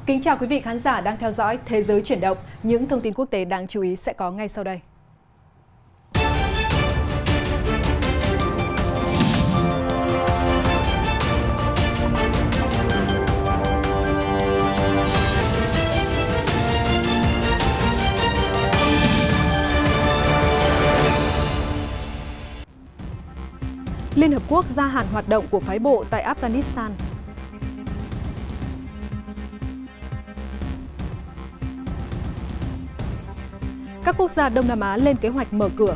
Kính chào quý vị khán giả đang theo dõi Thế giới chuyển động. Những thông tin quốc tế đáng chú ý sẽ có ngay sau đây. Liên Hợp Quốc gia hạn hoạt động của phái bộ tại Afghanistan. Các quốc gia Đông Nam Á lên kế hoạch mở cửa.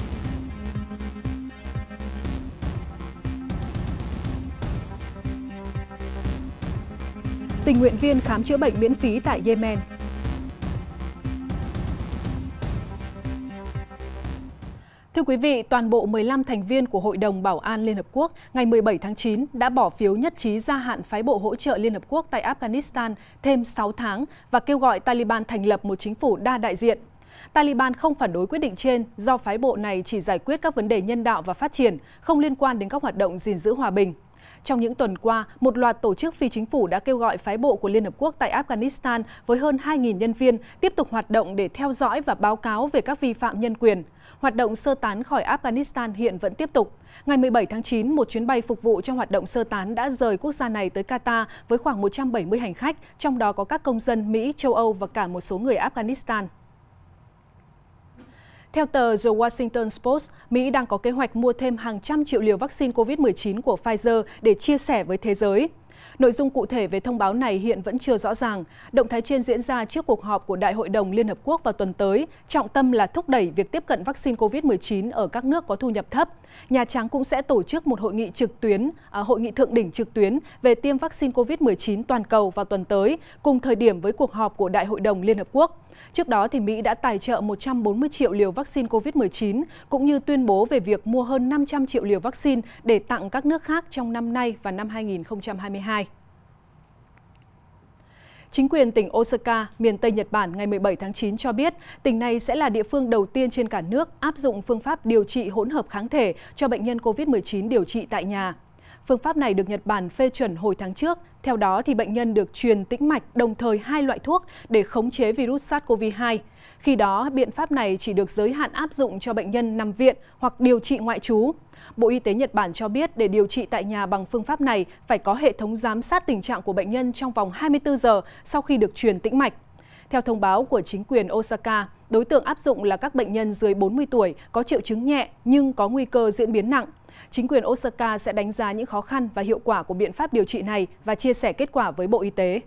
Tình nguyện viên khám chữa bệnh miễn phí tại Yemen. Thưa quý vị, toàn bộ 15 thành viên của Hội đồng Bảo an Liên Hợp Quốc ngày 17 tháng 9 đã bỏ phiếu nhất trí gia hạn phái bộ hỗ trợ Liên Hợp Quốc tại Afghanistan thêm 6 tháng và kêu gọi Taliban thành lập một chính phủ đa đại diện. Taliban không phản đối quyết định trên do phái bộ này chỉ giải quyết các vấn đề nhân đạo và phát triển, không liên quan đến các hoạt động gìn giữ hòa bình. Trong những tuần qua, một loạt tổ chức phi chính phủ đã kêu gọi phái bộ của Liên Hợp Quốc tại Afghanistan với hơn 2.000 nhân viên tiếp tục hoạt động để theo dõi và báo cáo về các vi phạm nhân quyền. Hoạt động sơ tán khỏi Afghanistan hiện vẫn tiếp tục. Ngày 17 tháng 9, một chuyến bay phục vụ cho hoạt động sơ tán đã rời quốc gia này tới Qatar với khoảng 170 hành khách, trong đó có các công dân Mỹ, châu Âu và cả một số người Afghanistan. Theo tờ The Washington Post, Mỹ đang có kế hoạch mua thêm hàng trăm triệu liều vaccine COVID-19 của Pfizer để chia sẻ với thế giới. Nội dung cụ thể về thông báo này hiện vẫn chưa rõ ràng. Động thái trên diễn ra trước cuộc họp của Đại hội đồng Liên Hợp Quốc vào tuần tới, trọng tâm là thúc đẩy việc tiếp cận vaccine COVID-19 ở các nước có thu nhập thấp. Nhà Trắng cũng sẽ tổ chức một hội nghị thượng đỉnh trực tuyến về tiêm vaccine COVID-19 toàn cầu vào tuần tới, cùng thời điểm với cuộc họp của Đại hội đồng Liên Hợp Quốc. Trước đó, Mỹ đã tài trợ 140 triệu liều vaccine COVID-19, cũng như tuyên bố về việc mua hơn 500 triệu liều vaccine để tặng các nước khác trong năm nay và năm 2022. Chính quyền tỉnh Osaka, miền Tây Nhật Bản ngày 17 tháng 9 cho biết tỉnh này sẽ là địa phương đầu tiên trên cả nước áp dụng phương pháp điều trị hỗn hợp kháng thể cho bệnh nhân COVID-19 điều trị tại nhà. Phương pháp này được Nhật Bản phê chuẩn hồi tháng trước. Theo đó, bệnh nhân được truyền tĩnh mạch đồng thời 2 loại thuốc để khống chế virus SARS-CoV-2. Khi đó, biện pháp này chỉ được giới hạn áp dụng cho bệnh nhân nằm viện hoặc điều trị ngoại trú. Bộ Y tế Nhật Bản cho biết để điều trị tại nhà bằng phương pháp này phải có hệ thống giám sát tình trạng của bệnh nhân trong vòng 24 giờ sau khi được truyền tĩnh mạch. Theo thông báo của chính quyền Osaka, đối tượng áp dụng là các bệnh nhân dưới 40 tuổi có triệu chứng nhẹ nhưng có nguy cơ diễn biến nặng. Chính quyền Osaka sẽ đánh giá những khó khăn và hiệu quả của biện pháp điều trị này và chia sẻ kết quả với Bộ Y tế.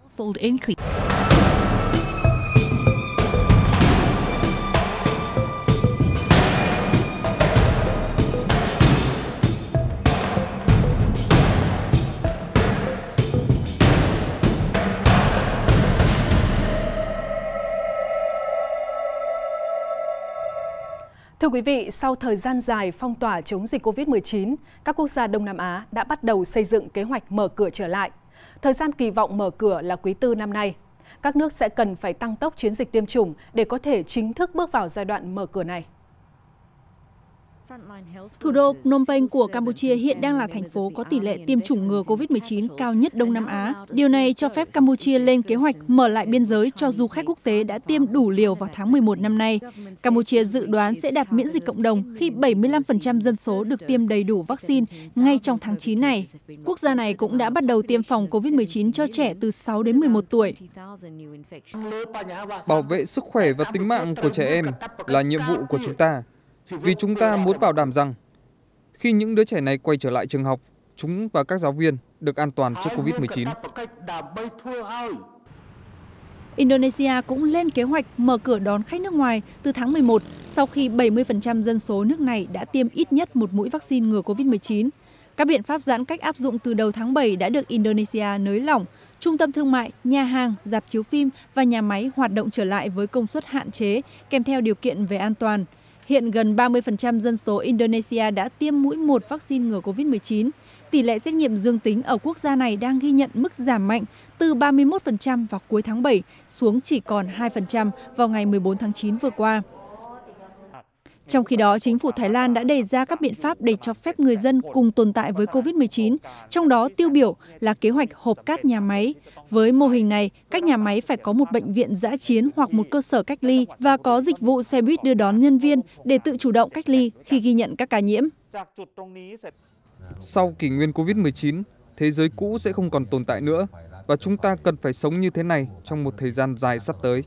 Thưa quý vị, sau thời gian dài phong tỏa chống dịch COVID-19, các quốc gia Đông Nam Á đã bắt đầu xây dựng kế hoạch mở cửa trở lại. Thời gian kỳ vọng mở cửa là quý tư năm nay. Các nước sẽ cần phải tăng tốc chiến dịch tiêm chủng để có thể chính thức bước vào giai đoạn mở cửa này. Thủ đô Phnom Penh của Campuchia hiện đang là thành phố có tỷ lệ tiêm chủng ngừa COVID-19 cao nhất Đông Nam Á. Điều này cho phép Campuchia lên kế hoạch mở lại biên giới cho du khách quốc tế đã tiêm đủ liều vào tháng 11 năm nay. Campuchia dự đoán sẽ đạt miễn dịch cộng đồng khi 75% dân số được tiêm đầy đủ vaccine ngay trong tháng 9 này. Quốc gia này cũng đã bắt đầu tiêm phòng COVID-19 cho trẻ từ 6 đến 11 tuổi. Bảo vệ sức khỏe và tính mạng của trẻ em là nhiệm vụ của chúng ta. Vì chúng ta muốn bảo đảm rằng khi những đứa trẻ này quay trở lại trường học, chúng và các giáo viên được an toàn trước COVID-19. Indonesia cũng lên kế hoạch mở cửa đón khách nước ngoài từ tháng 11 sau khi 70% dân số nước này đã tiêm ít nhất một mũi vaccine ngừa COVID-19. Các biện pháp giãn cách áp dụng từ đầu tháng 7 đã được Indonesia nới lỏng. Trung tâm thương mại, nhà hàng, rạp chiếu phim và nhà máy hoạt động trở lại với công suất hạn chế kèm theo điều kiện về an toàn. Hiện gần 30% dân số Indonesia đã tiêm mũi 1 vaccine ngừa COVID-19. Tỷ lệ xét nghiệm dương tính ở quốc gia này đang ghi nhận mức giảm mạnh từ 31% vào cuối tháng 7 xuống chỉ còn 2% vào ngày 14 tháng 9 vừa qua. Trong khi đó, chính phủ Thái Lan đã đề ra các biện pháp để cho phép người dân cùng tồn tại với COVID-19, trong đó tiêu biểu là kế hoạch hộp cát nhà máy. Với mô hình này, các nhà máy phải có một bệnh viện dã chiến hoặc một cơ sở cách ly và có dịch vụ xe buýt đưa đón nhân viên để tự chủ động cách ly khi ghi nhận các ca nhiễm. Sau kỷ nguyên COVID-19, thế giới cũ sẽ không còn tồn tại nữa và chúng ta cần phải sống như thế này trong một thời gian dài sắp tới.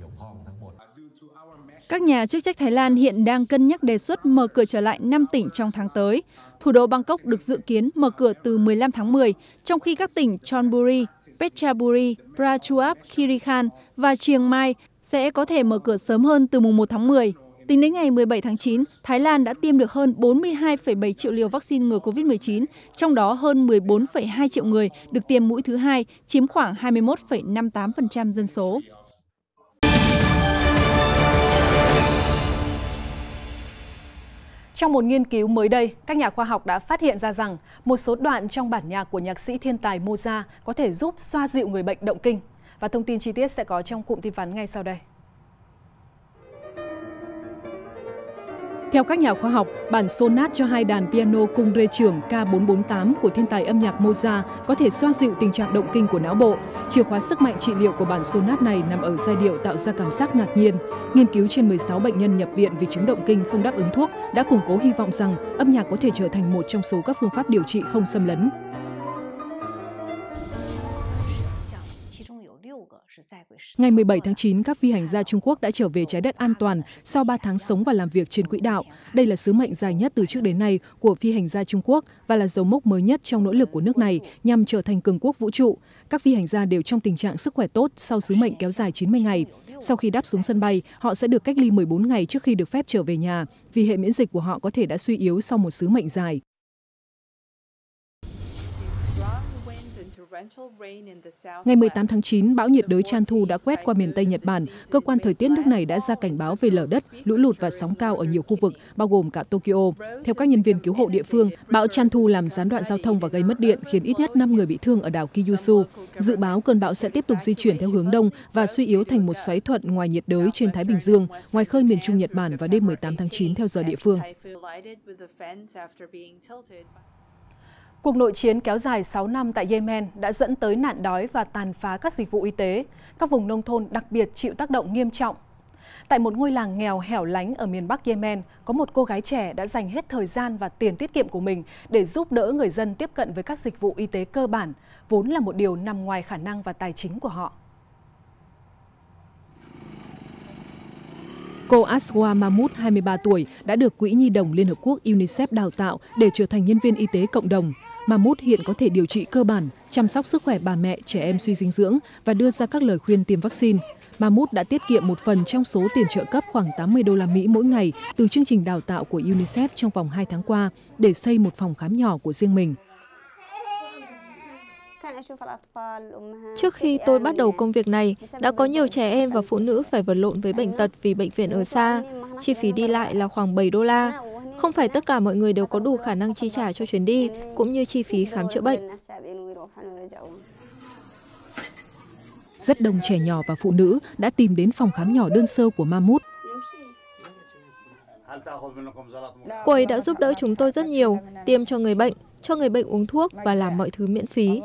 Các nhà chức trách Thái Lan hiện đang cân nhắc đề xuất mở cửa trở lại 5 tỉnh trong tháng tới. Thủ đô Bangkok được dự kiến mở cửa từ 15 tháng 10, trong khi các tỉnh Chonburi, Phetchaburi, Prachuap Khiri Khan và Chiang Mai sẽ có thể mở cửa sớm hơn từ mùng 1 tháng 10. Tính đến ngày 17 tháng 9, Thái Lan đã tiêm được hơn 42,7 triệu liều vaccine ngừa COVID-19, trong đó hơn 14,2 triệu người được tiêm mũi thứ hai, chiếm khoảng 21,58% dân số. Trong một nghiên cứu mới đây, các nhà khoa học đã phát hiện ra rằng một số đoạn trong bản nhạc của nhạc sĩ thiên tài Mozart có thể giúp xoa dịu người bệnh động kinh. Và thông tin chi tiết sẽ có trong cụm tin vắn ngay sau đây. Theo các nhà khoa học, bản sonat cho hai đàn piano cung rê trưởng K448 của thiên tài âm nhạc Mozart có thể xoa dịu tình trạng động kinh của não bộ. Chìa khóa sức mạnh trị liệu của bản sonat này nằm ở giai điệu tạo ra cảm giác ngạc nhiên. Nghiên cứu trên 16 bệnh nhân nhập viện vì chứng động kinh không đáp ứng thuốc đã củng cố hy vọng rằng âm nhạc có thể trở thành một trong số các phương pháp điều trị không xâm lấn. Ngày 17 tháng 9, các phi hành gia Trung Quốc đã trở về trái đất an toàn sau 3 tháng sống và làm việc trên quỹ đạo. Đây là sứ mệnh dài nhất từ trước đến nay của phi hành gia Trung Quốc và là dấu mốc mới nhất trong nỗ lực của nước này nhằm trở thành cường quốc vũ trụ. Các phi hành gia đều trong tình trạng sức khỏe tốt sau sứ mệnh kéo dài 90 ngày. Sau khi đáp xuống sân bay, họ sẽ được cách ly 14 ngày trước khi được phép trở về nhà, vì hệ miễn dịch của họ có thể đã suy yếu sau một sứ mệnh dài. Ngày 18 tháng 9, bão nhiệt đới Chan-thu đã quét qua miền Tây Nhật Bản. Cơ quan thời tiết nước này đã ra cảnh báo về lở đất, lũ lụt và sóng cao ở nhiều khu vực, bao gồm cả Tokyo. Theo các nhân viên cứu hộ địa phương, bão Chan-thu làm gián đoạn giao thông và gây mất điện, khiến ít nhất 5 người bị thương ở đảo Kyushu. Dự báo cơn bão sẽ tiếp tục di chuyển theo hướng đông và suy yếu thành một xoáy thuận ngoài nhiệt đới trên Thái Bình Dương, ngoài khơi miền Trung Nhật Bản vào đêm 18 tháng 9 theo giờ địa phương. Cuộc nội chiến kéo dài 6 năm tại Yemen đã dẫn tới nạn đói và tàn phá các dịch vụ y tế. Các vùng nông thôn đặc biệt chịu tác động nghiêm trọng. Tại một ngôi làng nghèo hẻo lánh ở miền Bắc Yemen, có một cô gái trẻ đã dành hết thời gian và tiền tiết kiệm của mình để giúp đỡ người dân tiếp cận với các dịch vụ y tế cơ bản, vốn là một điều nằm ngoài khả năng và tài chính của họ. Cô Aswa Mahmood, 23 tuổi, đã được Quỹ Nhi đồng Liên Hợp Quốc UNICEF đào tạo để trở thành nhân viên y tế cộng đồng. Mahmood hiện có thể điều trị cơ bản, chăm sóc sức khỏe bà mẹ, trẻ em suy dinh dưỡng và đưa ra các lời khuyên tiêm vaccine. Mahmood đã tiết kiệm một phần trong số tiền trợ cấp khoảng 80 đô la Mỹ mỗi ngày từ chương trình đào tạo của UNICEF trong vòng 2 tháng qua để xây một phòng khám nhỏ của riêng mình. Trước khi tôi bắt đầu công việc này, đã có nhiều trẻ em và phụ nữ phải vật lộn với bệnh tật vì bệnh viện ở xa. Chi phí đi lại là khoảng 7 đô la. Không phải tất cả mọi người đều có đủ khả năng chi trả cho chuyến đi, cũng như chi phí khám chữa bệnh. Rất đông trẻ nhỏ và phụ nữ đã tìm đến phòng khám nhỏ đơn sơ của Mahmood. Cô ấy đã giúp đỡ chúng tôi rất nhiều, tiêm cho người bệnh uống thuốc và làm mọi thứ miễn phí.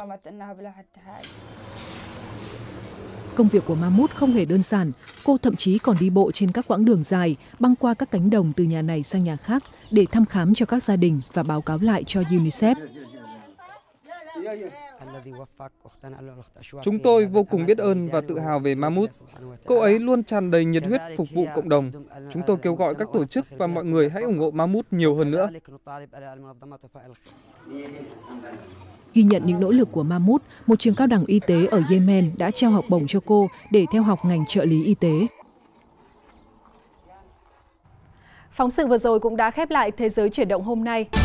Công việc của Mahmood không hề đơn giản, cô thậm chí còn đi bộ trên các quãng đường dài, băng qua các cánh đồng từ nhà này sang nhà khác để thăm khám cho các gia đình và báo cáo lại cho UNICEF. Chúng tôi vô cùng biết ơn và tự hào về Mahmood. Cô ấy luôn tràn đầy nhiệt huyết phục vụ cộng đồng. Chúng tôi kêu gọi các tổ chức và mọi người hãy ủng hộ Mahmood nhiều hơn nữa. Ghi nhận những nỗ lực của Mahmood, một trường cao đẳng y tế ở Yemen đã trao học bổng cho cô để theo học ngành trợ lý y tế. Phóng sự vừa rồi cũng đã khép lại Thế giới chuyển động hôm nay.